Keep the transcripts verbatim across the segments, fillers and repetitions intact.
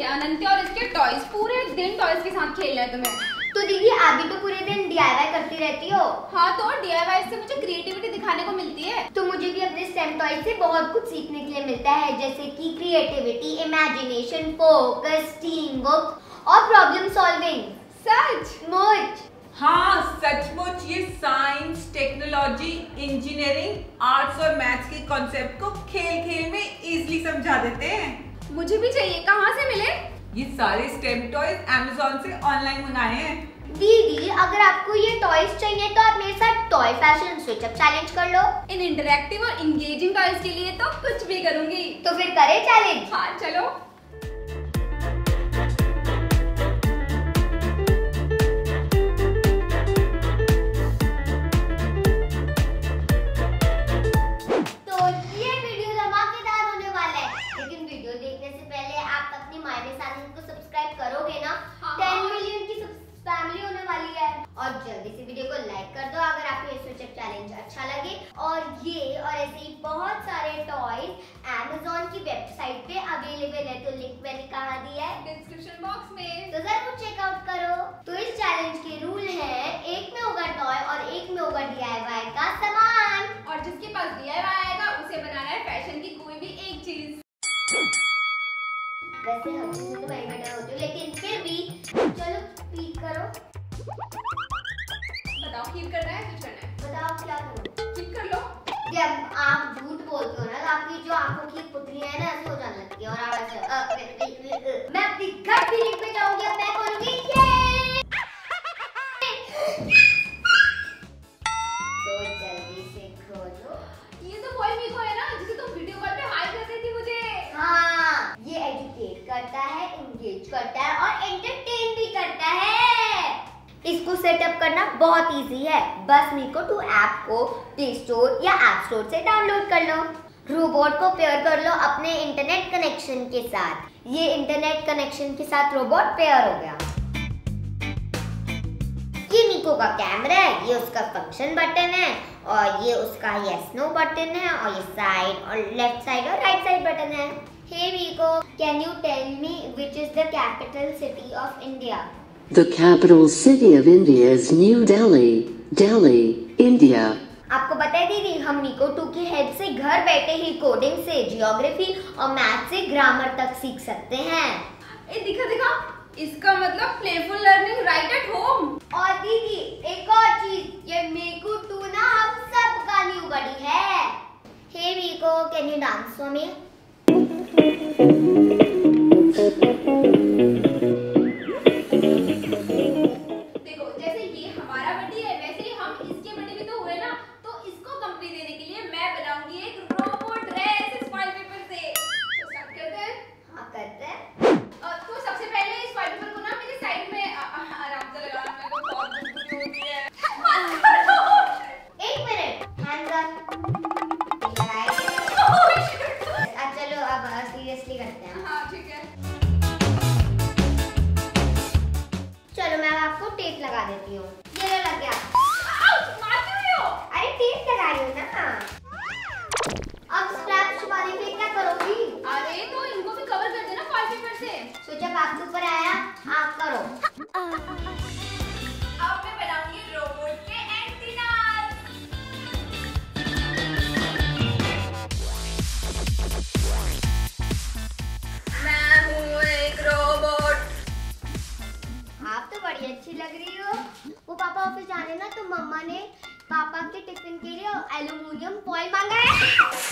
अनंत्य और इसके टॉयज, पूरे दिन टॉयज के साथ खेलना है तुम्हें। तो दीदी आप भी तो पूरे दिन डी आई वाई करती रहती हो। हाँ, तो डी आई वाई से मुझे क्रिएटिविटी दिखाने को मिलती है। तो मुझे भी अपने स्टेम टॉय से बहुत कुछ सीखने के लिए मिलता है, जैसे कि creativity, imagination, focus, team work और प्रॉब्लम सॉल्विंग। सचमुच? हाँ सचमुच, ये साइंस, टेक्नोलॉजी, इंजीनियरिंग, आर्ट्स और मैथ्स के कॉन्सेप्ट को खेल खेल में इजीली समझा देते हैं। मुझे भी चाहिए, कहाँ से मिले? ये सारे स्टेम टॉयज अमेज़न से ऑनलाइन मंगाए हैं। दीदी अगर आपको ये टॉयज चाहिए तो आप मेरे साथ toy fashion switch up challenge कर लो। इन इंटरैक्टिव और इंगेजिंग टॉयज के लिए तो कुछ भी करूंगी। तो फिर करें चैलेंज? हाँ चलो। और जल्दी से वीडियो को लाइक कर दो अगर आपको ये स्विच अप चैलेंज अच्छा लगे। और ये और ऐसे ही बहुत सारे टॉयज अमेज़न की वेबसाइट पे अवेलेबल है, तो लिंक मैंने कहाँ दिया है? डिस्क्रिप्शन बॉक्स में, तो जरूर चेकआउट करो। तो इस चैलेंज के रूल हैं, एक में होगा टॉय और एक में होगा डी आई वाई का सामान, और जिसके पास डी आई वाई आएगा उसे बनाना है फैशन की कोई भी एक चीज। वैसे हम तो भाई बेटा होते हो, लेकिन फिर भी चलो स्पीक करो। बताओ कीप करना है, कुछ करना है? बताओ क्या करूं? कीप कर लो। जब आप झूठ बोलते हो ना, तो आपकी जो आंखों की पुतलियां है ना ऐसे हो जाने लगती है और आप ऐसे मैं अपनी गट फीलिंग पे जाऊंगी और मैं बोलूंगी ये। तो जल्दी से खोलो। ये तो वही मीको है ना जिसे तुम वीडियो कॉल पे हाय कर रही थी मुझे। हाँ, ये एजुकेट करता है, एंगेज करता है और एंटरटेन भी करता है। इसको सेटअप करना बहुत इजी है, बस मीको टू ऐप को प्ले स्टोर या ऐप स्टोर से डाउनलोड कर लो। रोबोट को पेयर कर लो अपने इंटरनेट कनेक्शन के साथ। ये इंटरनेट कनेक्शन के साथ रोबोट पेयर हो गया। ये मीको का कैमरा है, ये उसका फंक्शन बटन है और ये उसका यस नो बटन है और ये साइड और लेफ्ट साइड और राइट साइड बटन है। Hey Miko, can you tell me which is the capital city of India? The capital city of India is New Delhi, Delhi, India. आपको पता है दीदी, हम मीको टू की हेल्प से घर बैठे ही कोडिंग से जियोग्राफी और मैथ से ग्रामर तक सीख सकते हैं। ए दिखा दिखा, इसका मतलब playful learning right at home. और दीदी एक और चीज, ये मीको टू ना हम सब का न्यू बडी है। Hey Miko, can you dance for me? लगा देती हूँ। ये लग गया। मार क्यों रही हो? अरे टेप लगा रही हूँ ना। अब स्ट्रैप छुपाने के लिए क्या करोगी? अरे तो इनको भी कवर कर देना फॉइल पेपर से। तो जब आपके ऊपर आया, आप करो। अब मैं बनाऊंगी रोबोट के एंटीनास। मैं हूँ एक रोबोट। आप तो बड़ी अच्छी लग रही हो। वो पापा ऑफिस जाने ना, तो मम्मा ने पापा के टिफिन के लिए एल्युमिनियम फॉइल मांगा है।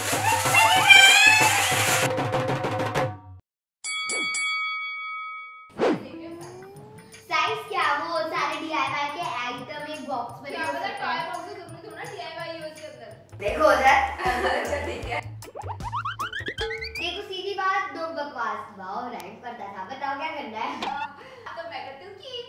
साइज क्या? वो सारे डी आई वाई के आइटम एक बॉक्स में। क्या पता टॉय बॉक्स में तुमने थोड़ा डी आई वाई यूज के अंदर। देखो उधर। अच्छा ठीक है। देखो सीधी बात, दो बकवास। वाओ राइट करता था। बताओ क्या करना है? तो मैं करती हूँ कि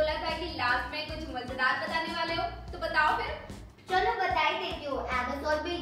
लास्ट में कुछ मजेदार बताने वाले हो, तो बताओ फिर। चलो बता ही देती हूँ। अमेज़न पे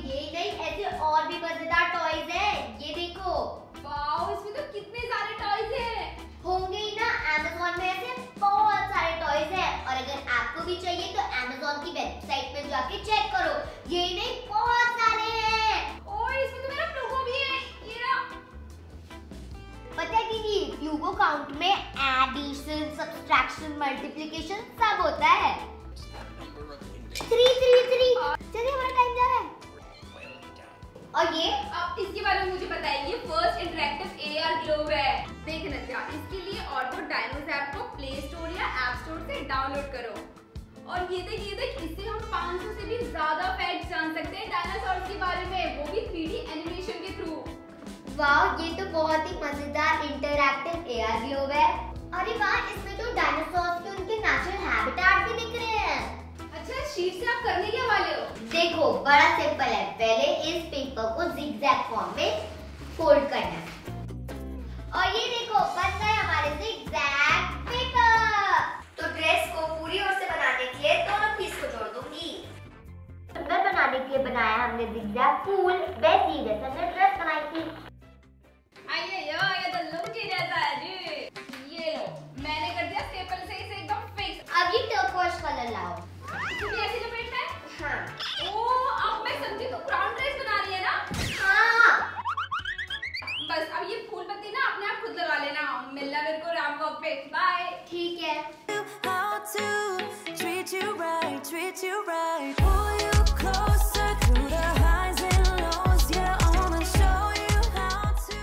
वेबसाइट पे जाके चेक करो, ये नहीं बहुत सारे हैं। और इसमें तो मेरा प्लूगो भी है, ये रहा। पता है दीदी, प्लूगो काउंट में एडिशन, सब्सट्रैक्शन, मल्टीप्लिकेशन सब होता है। थ्री थ्री थ्री चलिए हमारा टाइम जा रहा है। और ये अब इसके बारे में मुझे बताइए, ये फर्स्ट इंटरैक्टिव एआर ग्लोब है। देख नत्या, इसके लिए ऑटो डायनोस ऐप को प्ले स्टोर या ऐप स्टोर से डाउनलोड करो। और ये देख ये देख इससे हम पाँच सौ से भी ज्यादा फैक्ट्स जान सकते हैं डायनासोर के बारे में, वो भी थ्री डी एनिमेशन के थ्रू। वाह, ये तो बहुत ही मजेदार इंटरैक्टिव एआर ग्लोब है। अरे वाह, इसमें तो डायनासोर के उनके नेचुरल हैबिटेट भी दिख रहे हैं। अच्छा, शीट से आप करने क्या वाले हो? देखो, बड़ा सिंपल है। पहले इस पेपर को जिगजैग फॉर्म में फोल्ड करना है और ये देखो बन गए हमारे जिगजैग पेपर। तो ड्रेस को पूरी ओर से बनाने के लिए दोनों पीस को जोड़ दूंगी। सुंदर बनाने के लिए बनाया हमने जिगजैग फूल, वैसे ही जैसे हमने ड्रेस बनाई थी। आइए यो, ये तो लुक ही जैसा है जी। ये लो, मैंने कर दिया स्टेपल से इसे एकदम फिक्स। अब ये टर्कोइज कलर लाओ। इसमें ऐसी लपेटना है? हाँ। ओ, अब मैं समझी तो क्राउन ड्रेस बना रही है ना? हाँ। बस अब ये फूल पत्ती ना अपने आप खुद लगा लेना। मिलना मेरे को राम वॉक पे। बाय। ठीक है। How to treat you right, treat you right. Pull you closer through the highs and lows. Yeah, I wanna show you how to.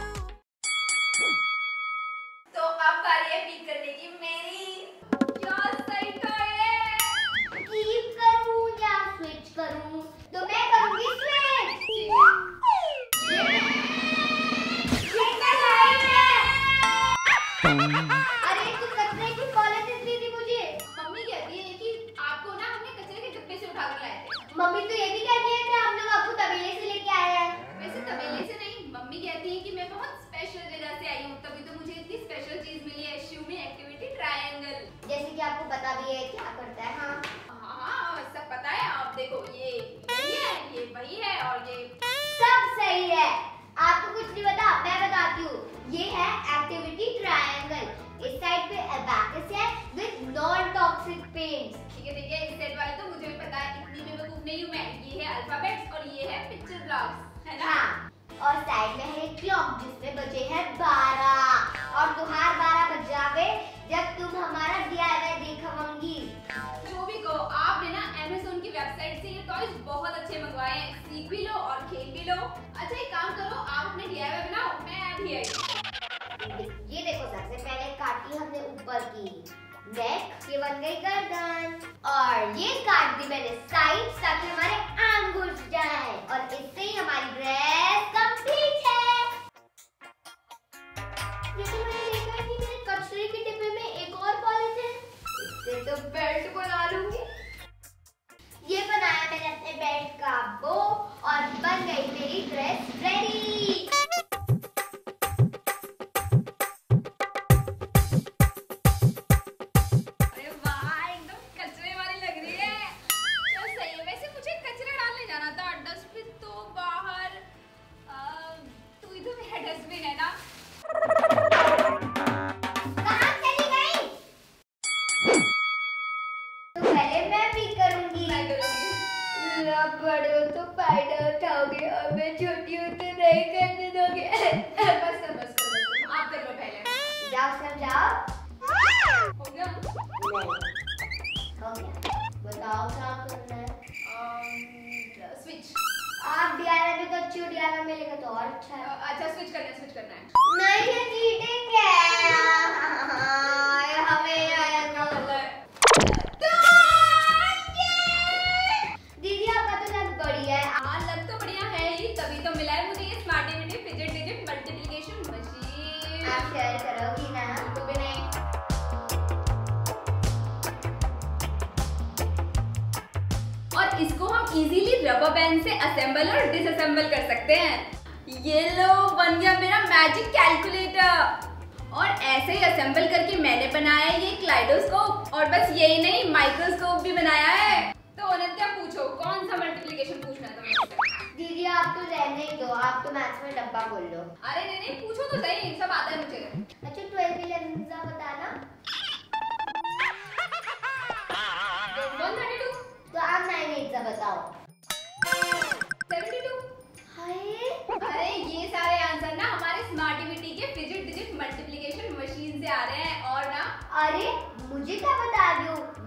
तो अब बारी है पिक करने की मेरी। क्या सही था ये? कीप करूं या स्विच करूं? तो मैं करूंगी स्विच। अरे तू कचरे की पॉलिथीन दी थी मुझे। मम्मी कहती है कि आपको ना हमने कचरे के डिब्बे से उठा कर लाए थे। मम्मी तो ये भी कहती है कि हम लोग आपको तबेले से लेके आए हैं। वैसे तबेले से नहीं, मम्मी कहती है कि मैं बहुत स्पेशल जगह से आई हूँ, तभी तो मुझे इतनी स्पेशल चीज मिली है, शिवमी एक्टिविटी ट्रायंगल। जैसे कि आपको पता भी है क्या करता है। हाँ हाँ हाँ, सब पता है। आप देखो, ये यही है, ये वही है और ये सब सही है। आपको कुछ नहीं पता, मैं बताती हूँ। ये है एक्टिविटी ट्रायंगल। इस साइड पे अबैकस है विद नॉन टॉक्सिक पेंट्स। ठीक है ठीक है, इस सेट वाले तो मुझे भी पता है, इतनी बेवकूफ नहीं हूँ मैं। ये है अल्फाबेट्स और ये है पिक्चर ब्लॉक्स, है ना? हाँ, और साइड में है क्लॉक जिसमें बजे हैं बारह। और तुहार बारह बज जावे जब तुम हमारा डीआईवाई देखवाओगी। जो भी कहो, आपने ना अमेज़न की वेबसाइट से ये टॉयज बहुत अच्छे मंगवाए हैं। सीख भी लो और खेल भी लो। अच्छा एक काम करो, आप अपने डीआईवाई बनाओ, मैं अभी आई। ये देखो, सबसे पहले काटी हमने ऊपर की नेक, ये बन गई गर्दन। और ये काट दी मैंने साइड ताकि हमारे आर्म घुस जाए। और इससे ही हमारी ड्रेस कंप्लीट है। लेकिन मैंने देखा है कि मेरे कचरे के डिब्बे में एक और पॉलिथीन, इससे तो बेल्ट बना लूंगी। ये बनाया मैंने अपने बेल्ट का बो और बन गई मेरी ड्रेस रेडी। अरे वाह, एकदम कचरे वाली लग रही है। चल सही है। वैसे मुझे कचरा डालने जाना था, डस्टबिन तो बाहर। अ, तू ही तो मेरा डस्टबिन है ना? कहाँ चली गई? तो पहले मैं भी करूंगी। मैं करूंगी। आप बड़े हो तो फायदा उठाओगे और मैं छोटी हूँ तो नहीं करने दोगे। बस कर बस कर बस कर। आप कर लो पहले। जाओ समझाओ। हो गया? नहीं हो गया। बताओ क्या करना है। अम, स्विच। आप डीआईवाई में तो अच्छी हो, डीआईवाई में लेकर तो और अच्छा है। अच्छा स्विच करना है, स्विच करना है। नहीं ये चीटिंग है। हमें दीदी आपका तो लग बढ़िया है। हाँ लग तो बढ़िया है ही, तभी तो मिला है मुझे ये Smartivity fidget digit multiplication machine. आप शेयर करोगी ना? तो भी नहीं। और इसको हम इजीली रबर बैंड से असेंबल और डिसअसेंबल कर सकते हैं। ये लो, बन गया मेरा मैजिक कैलकुलेटर। और ऐसे ही असेंबल करके मैंने बनाया है ये क्लाइडोस्कोप। और बस यही नहीं, माइक्रोस्कोप भी बनाया है। तो अनंत्या पूछो, कौन सा मल्टीप्लिकेशन पूछना था मुझसे? दीदी आप तो रहने ही दो, आप तो मैथ्स में डब्बा बोल लो। अरे नहीं नहीं, पूछो तो सही, सब आता है मुझे। अच्छा ट्वेल्व इलेवन का बताना। One thirty two. तो आप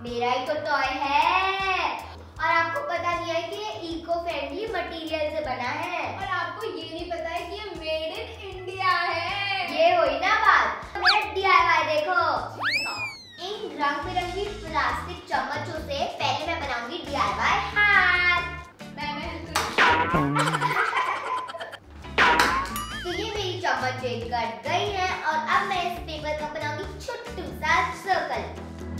मेरा ही तो टॉय है। और आपको पता नहीं है कि ये इको फ्रेंडली मटेरियल से बना है। और आपको ये नहीं पता है कि ये मेड इन इंडिया है। ये हुई ना बात। मेरा डी आई वाई देखो। इन रंग बिरंगी प्लास्टिक चम्मचों से पहले मैं बनाऊंगी डी आई वाई हाथ। मैं मैं तो ये मेरी चम्मच कट गई है और अब मैं इस पेपर का बनाऊंगी छोटू सा सर्कल।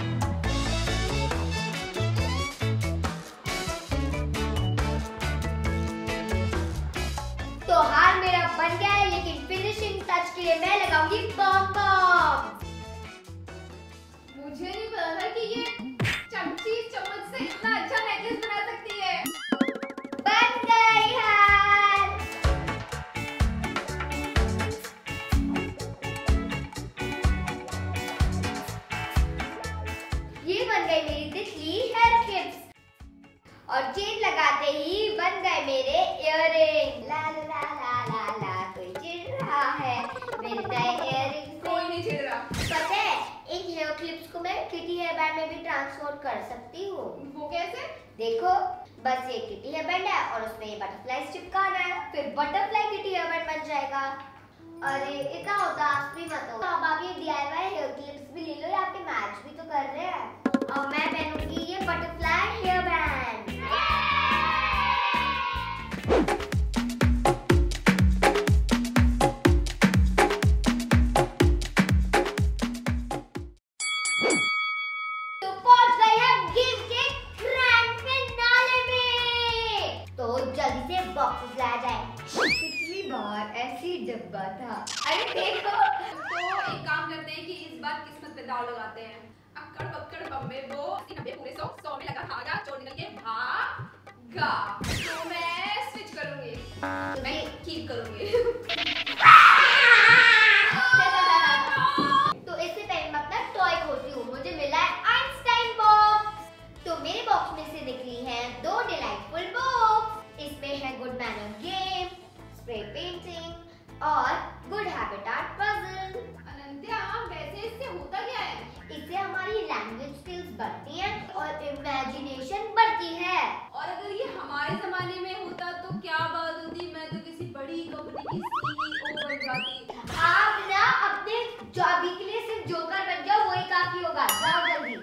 तो हार मेरा बन गया है, लेकिन फिनिशिंग टच के लिए मैं लगाऊंगी बॉम बॉम। मुझे नहीं पता था कि ये चमची चम्मच से इतना अच्छा नेकलेस बना सकती है। बन गई हार। ये बन गई मेरी तितली हेयर क्लिप्स और चेन लगाते ही बन गए मेरे इयररिंग। ला ला ला ला ला ला कोई चिढ़ रहा है मेरे नए इयररिंग। कोई नहीं छिड़ रहा। पता है इन हेयर क्लिप्स को मैं किटी हेयर बैंड में भी ट्रांसफॉर्म कर सकती हूँ। वो कैसे? देखो बस ये किटी हेयर बैंड है और उसमें ये बटरफ्लाई चिपकाना है, फिर बटरफ्लाई किटी हेयर बैंड बन जाएगा। अरे इतना उदास भी मत हो। अब आप ये D I Y hair clips भी ले लो, ये आपके मैच भी तो कर रहे हैं। और मैं पहनूंगी ये बटरफ्लाई हेयर बैंड। तो पहुंच गए हैं गेम के ग्रैंड फिनाले में। तो जल्दी से बॉक्सेस लाया जाए। पिछली बार ऐसी डब्बा था। अरे देखो। तो एक काम करते हैं कि इस बार किस्मत पे दाव लगाते हैं। अक्कड़ बक्कड़ बम्बे वो नब्बे पूरे सौ सौ में लगा धागा, चोर निकल के भागा। तो मैं स्विच करूंगी, मैं कीप करूंगी। तो इससे पहले मैं अपना टॉय खोलती हूँ। मुझे मिला है आइंस्टाइन बॉक्स। तो मेरे बॉक्स में से निकली हैं दो डिलाइटफुल बुक्स। इसमें है good manner game, spray painting और गुड हैबिटेट पजल। अनंत्या, वैसे इससे होता क्या है? इससे हमारी लैंग्वेज स्किल्स बढ़ती हैं और इमेजिनेशन बढ़ती है। और अगर ये हमारे जमाने में होता तो क्या बात होती, मैं तो किसी बड़ी कंपनी की सी ई ओ बन जाती। आप ना अपने जॉब के लिए सिर्फ जोकर बन जाओ, वही काफी होगा। जाओ जल्दी।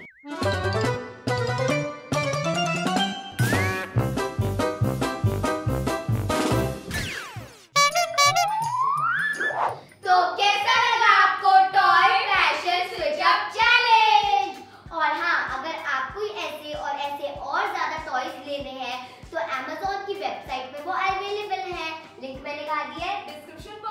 तो कैसा लगा आपको toy fashion switch up challenge? और हाँ, अगर आपको ऐसे और ऐसे और ज्यादा टॉयज लेने हैं तो Amazon की वेबसाइट पे वो अवेलेबल है। लिंक मैंने कहा दिया है डिस्क्रिप्शन